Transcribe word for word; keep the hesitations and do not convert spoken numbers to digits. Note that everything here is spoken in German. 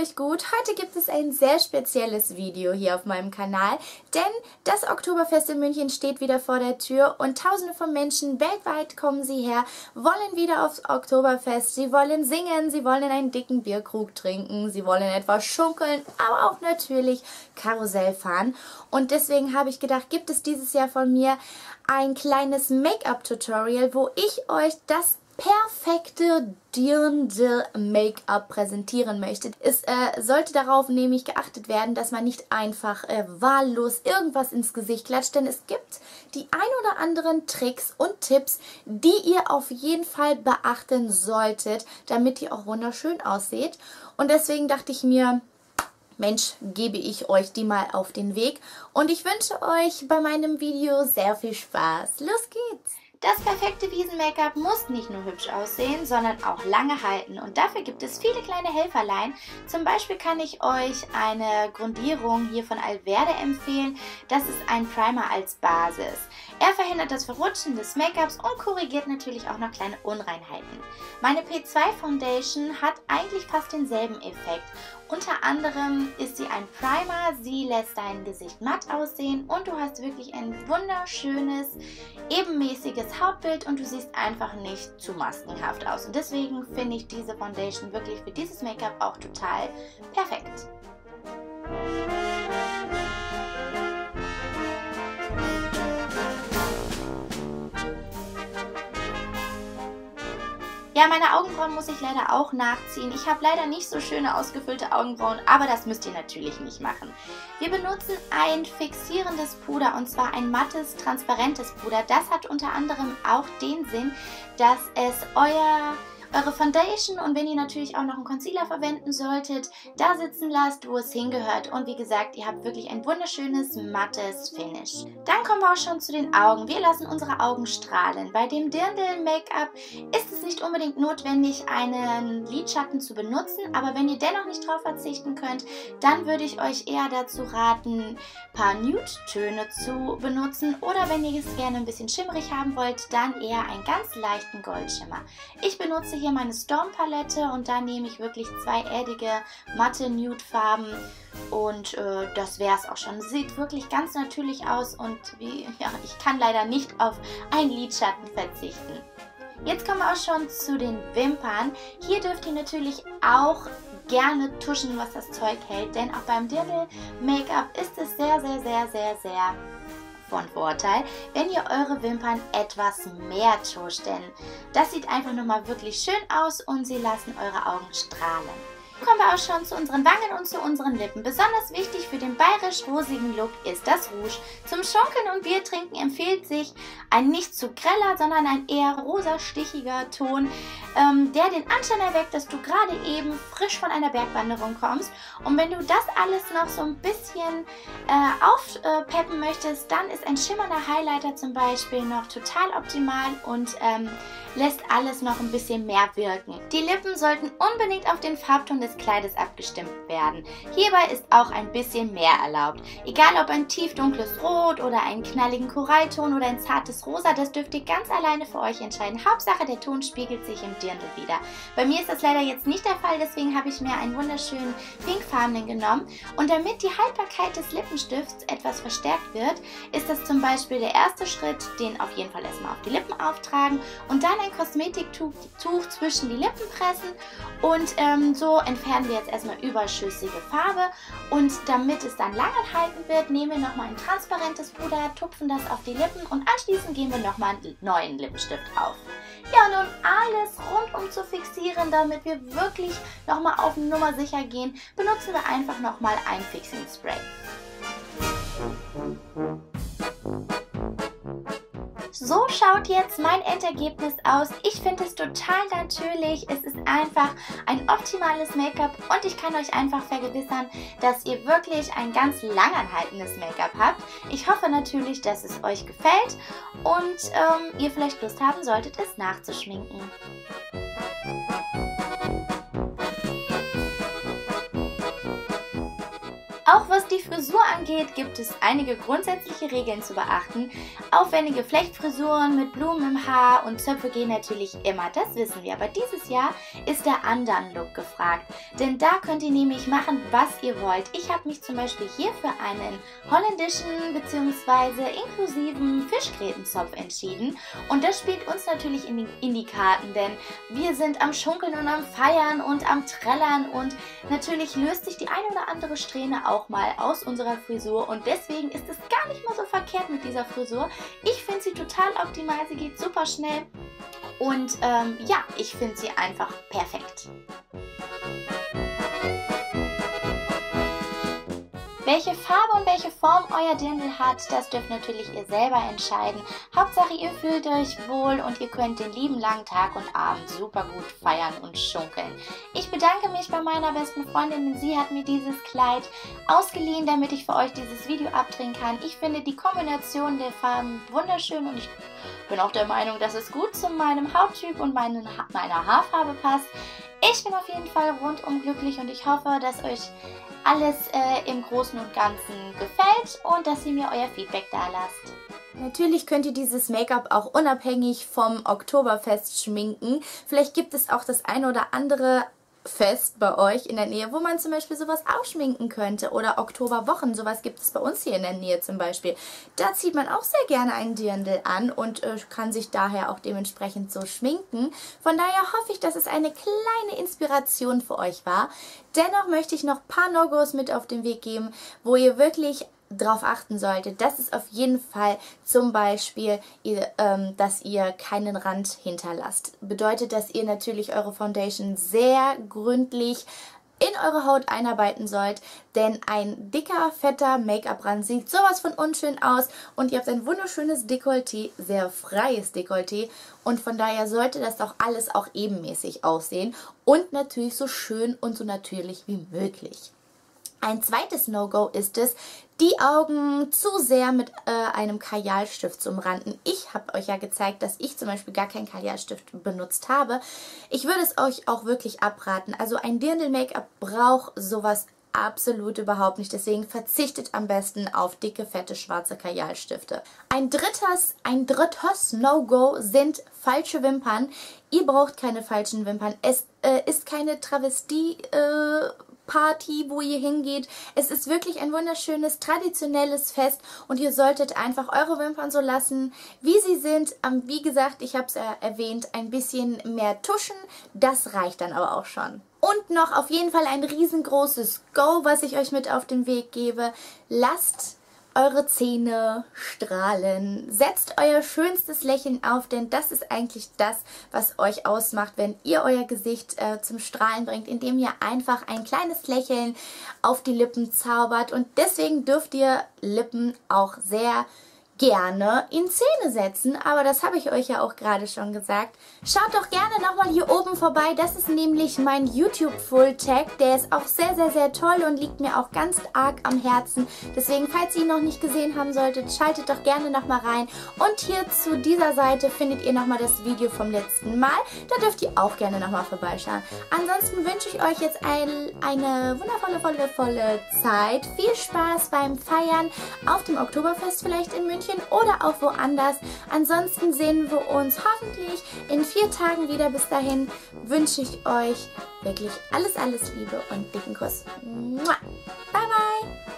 euch gut? Heute gibt es ein sehr spezielles Video hier auf meinem Kanal, denn das Oktoberfest in München steht wieder vor der Tür und tausende von Menschen weltweit kommen sie her, wollen wieder aufs Oktoberfest, sie wollen singen, sie wollen einen dicken Bierkrug trinken, sie wollen etwas schunkeln, aber auch natürlich Karussell fahren. Und deswegen habe ich gedacht, gibt es dieses Jahr von mir ein kleines Make-up-Tutorial, wo ich euch das perfekte Dirndl-Make-up präsentieren möchte. Es äh, sollte darauf nämlich geachtet werden, dass man nicht einfach äh, wahllos irgendwas ins Gesicht klatscht, denn es gibt die ein oder anderen Tricks und Tipps, die ihr auf jeden Fall beachten solltet, damit ihr auch wunderschön ausseht. Und deswegen dachte ich mir, Mensch, gebe ich euch die mal auf den Weg. Und ich wünsche euch bei meinem Video sehr viel Spaß. Los geht's! Das perfekte Wiesen-Make-up muss nicht nur hübsch aussehen, sondern auch lange halten. Und dafür gibt es viele kleine Helferlein. Zum Beispiel kann ich euch eine Grundierung hier von Alverde empfehlen. Das ist ein Primer als Basis. Er verhindert das Verrutschen des Make-ups und korrigiert natürlich auch noch kleine Unreinheiten. Meine P zwei Foundation hat eigentlich fast denselben Effekt. Unter anderem ist sie ein Primer, sie lässt dein Gesicht matt aussehen und du hast wirklich ein wunderschönes, ebenmäßiges Hautbild und du siehst einfach nicht zu maskenhaft aus. Und deswegen finde ich diese Foundation wirklich für dieses Make-up auch total perfekt. Ja, meine Augenbrauen muss ich leider auch nachziehen. Ich habe leider nicht so schöne ausgefüllte Augenbrauen, aber das müsst ihr natürlich nicht machen. Wir benutzen ein fixierendes Puder und zwar ein mattes, transparentes Puder. Das hat unter anderem auch den Sinn, dass es euer... eure Foundation und wenn ihr natürlich auch noch einen Concealer verwenden solltet, da sitzen lasst, wo es hingehört. Und wie gesagt, ihr habt wirklich ein wunderschönes, mattes Finish. Dann kommen wir auch schon zu den Augen. Wir lassen unsere Augen strahlen. Bei dem Dirndl-Make-up ist es nicht unbedingt notwendig, einen Lidschatten zu benutzen, aber wenn ihr dennoch nicht drauf verzichten könnt, dann würde ich euch eher dazu raten, ein paar Nude-Töne zu benutzen oder wenn ihr es gerne ein bisschen schimmerig haben wollt, dann eher einen ganz leichten Goldschimmer. Ich benutze hier meine Storm Palette und da nehme ich wirklich zwei erdige matte Nude Farben und äh, das wäre es auch schon. Sieht wirklich ganz natürlich aus und wie, ja, ich kann leider nicht auf einen Lidschatten verzichten. Jetzt kommen wir auch schon zu den Wimpern. Hier dürft ihr natürlich auch gerne tuschen, was das Zeug hält, denn auch beim Dirndl Make-up ist es sehr, sehr, sehr, sehr, sehr von Vorteil, wenn ihr eure Wimpern etwas mehr tuscht, denn das sieht einfach nochmal wirklich schön aus und sie lassen eure Augen strahlen. Kommen wir auch schon zu unseren Wangen und zu unseren Lippen. Besonders wichtig für den bayerisch-rosigen Look ist das Rouge. Zum Schunkeln und Biertrinken empfiehlt sich ein nicht zu greller, sondern ein eher rosa-stichiger Ton, ähm, der den Anschein erweckt, dass du gerade eben frisch von einer Bergwanderung kommst. Und wenn du das alles noch so ein bisschen äh, aufpeppen möchtest, dann ist ein schimmernder Highlighter zum Beispiel noch total optimal und ähm, lässt alles noch ein bisschen mehr wirken. Die Lippen sollten unbedingt auf den Farbton des Kleides abgestimmt werden. Hierbei ist auch ein bisschen mehr erlaubt. Egal ob ein tiefdunkles Rot oder einen knalligen Korallton oder ein zartes Rosa, das dürft ihr ganz alleine für euch entscheiden. Hauptsache der Ton spiegelt sich im Dirndl wieder. Bei mir ist das leider jetzt nicht der Fall, deswegen habe ich mir einen wunderschönen pinkfarbenen genommen. Und damit die Haltbarkeit des Lippenstifts etwas verstärkt wird, ist das zum Beispiel der erste Schritt, den auf jeden Fall erstmal auf die Lippen auftragen und dann ein Kosmetiktuch Tuch zwischen die Lippen pressen und ähm, so entfernen wir jetzt erstmal überschüssige Farbe und damit es dann lang halten wird, nehmen wir nochmal ein transparentes Puder, tupfen das auf die Lippen und anschließend geben wir nochmal einen neuen Lippenstift auf. Ja, und um alles rundum zu fixieren, damit wir wirklich nochmal auf Nummer sicher gehen, benutzen wir einfach nochmal ein Fixing Spray. So schaut jetzt mein Endergebnis aus. Ich finde es total natürlich. Es ist einfach ein optimales Make-up und ich kann euch einfach vergewissern, dass ihr wirklich ein ganz langanhaltendes Make-up habt. Ich hoffe natürlich, dass es euch gefällt und ähm, ihr vielleicht Lust haben solltet, es nachzuschminken. Auch was die Frisur angeht, gibt es einige grundsätzliche Regeln zu beachten. Aufwendige Flechtfrisuren mit Blumen im Haar und Zöpfe gehen natürlich immer, das wissen wir. Aber dieses Jahr ist der Undone-Look gefragt, denn da könnt ihr nämlich machen, was ihr wollt. Ich habe mich zum Beispiel hier für einen holländischen bzw. inklusiven Fischgrätenzopf entschieden. Und das spielt uns natürlich in die, in die Karten, denn wir sind am Schunkeln und am Feiern und am Trällern und natürlich löst sich die eine oder andere Strähne auch mal aus unserer Frisur und deswegen ist es gar nicht mal so verkehrt mit dieser Frisur. Ich finde sie total optimal, sie geht super schnell und ähm, ja, ich finde sie einfach perfekt. Welche Farbe und welche Form euer Dirndl hat, das dürft natürlich ihr selber entscheiden. Hauptsache ihr fühlt euch wohl und ihr könnt den lieben langen Tag und Abend super gut feiern und schunkeln. Ich bedanke mich bei meiner besten Freundin, denn sie hat mir dieses Kleid ausgeliehen, damit ich für euch dieses Video abdrehen kann. Ich finde die Kombination der Farben wunderschön und ich bin auch der Meinung, dass es gut zu meinem Hauttyp und meinen, meiner Haarfarbe passt. Ich bin auf jeden Fall rundum glücklich und ich hoffe, dass euch alles äh, im Großen und Ganzen gefällt und dass ihr mir euer Feedback da lasst. Natürlich könnt ihr dieses Make-up auch unabhängig vom Oktoberfest schminken. Vielleicht gibt es auch das eine oder andere Fest bei euch in der Nähe, wo man zum Beispiel sowas ausschminken könnte oder Oktoberwochen, sowas gibt es bei uns hier in der Nähe zum Beispiel. Da zieht man auch sehr gerne einen Dirndl an und äh, kann sich daher auch dementsprechend so schminken. Von daher hoffe ich, dass es eine kleine Inspiration für euch war. Dennoch möchte ich noch ein paar No-Gos mit auf den Weg geben, wo ihr wirklich drauf achten solltet. Das ist auf jeden Fall zum Beispiel, ihr, ähm, dass ihr keinen Rand hinterlasst. Bedeutet, dass ihr natürlich eure Foundation sehr gründlich in eure Haut einarbeiten sollt, denn ein dicker, fetter Make-up-Rand sieht sowas von unschön aus und ihr habt ein wunderschönes Dekolleté, sehr freies Dekolleté und von daher sollte das doch alles auch ebenmäßig aussehen und natürlich so schön und so natürlich wie möglich. Ein zweites No-Go ist es, die Augen zu sehr mit äh, einem Kajalstift zu umranden. Ich habe euch ja gezeigt, dass ich zum Beispiel gar keinen Kajalstift benutzt habe. Ich würde es euch auch wirklich abraten. Also ein Dirndl-Make-up braucht sowas absolut überhaupt nicht. Deswegen verzichtet am besten auf dicke, fette, schwarze Kajalstifte. Ein drittes, ein drittes No-Go sind falsche Wimpern. Ihr braucht keine falschen Wimpern. Es äh, ist keine Travestie- äh, Party, wo ihr hingeht. Es ist wirklich ein wunderschönes, traditionelles Fest und ihr solltet einfach eure Wimpern so lassen, wie sie sind. Ähm, wie gesagt, ich habe es äh, erwähnt, ein bisschen mehr tuschen, das reicht dann aber auch schon. Und noch auf jeden Fall ein riesengroßes Go, was ich euch mit auf den Weg gebe. Lasst eure Zähne strahlen. Setzt euer schönstes Lächeln auf, denn das ist eigentlich das, was euch ausmacht, wenn ihr euer Gesicht äh, zum Strahlen bringt, indem ihr einfach ein kleines Lächeln auf die Lippen zaubert. Und deswegen dürft ihr Lippen auch sehr gerne in Szene setzen, aber das habe ich euch ja auch gerade schon gesagt. Schaut doch gerne nochmal hier oben vorbei, das ist nämlich mein YouTube Full Tag, der ist auch sehr, sehr, sehr toll und liegt mir auch ganz arg am Herzen. Deswegen, falls ihr ihn noch nicht gesehen haben solltet, schaltet doch gerne nochmal rein. Und hier zu dieser Seite findet ihr nochmal das Video vom letzten Mal, da dürft ihr auch gerne nochmal vorbeischauen. Ansonsten wünsche ich euch jetzt ein, eine wundervolle, volle, volle Zeit. Viel Spaß beim Feiern auf dem Oktoberfest vielleicht in München oder auch woanders. Ansonsten sehen wir uns hoffentlich in vier Tagen wieder. Bis dahin wünsche ich euch wirklich alles, alles Liebe und dicken Kuss. Bye!